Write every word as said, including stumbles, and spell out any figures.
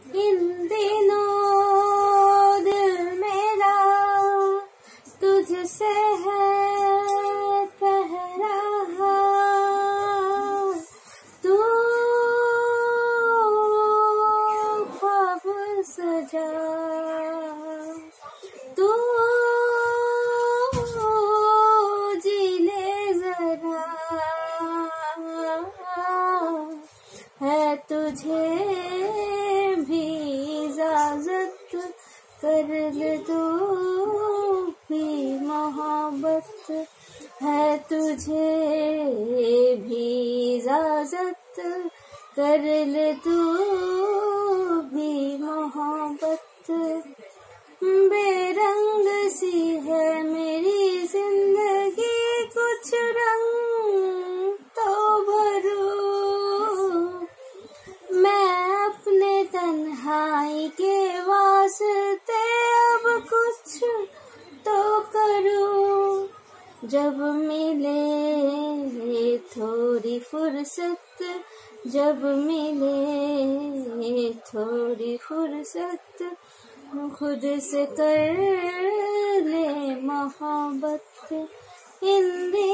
इन दिनों दिल मेरा तुझसे है कह रहा, तू ख्वाब सजा, तू जीने जरा, है तुझे भी इजाजत कर ले तू भी मोहब्बत, है तुझे भी इजाजत कर ले तू भी मोहब्बत। बेरंग सी है मेरी जिंदगी, कुछ रंग तो भरो, मैं अपने तन्हाई के वास्ते अब कुछ तो करूं। जब मिले थोड़ी फुर्सत, जब मिले थोड़ी फुर्सत, खुद से कर ले मोहब्बत। इन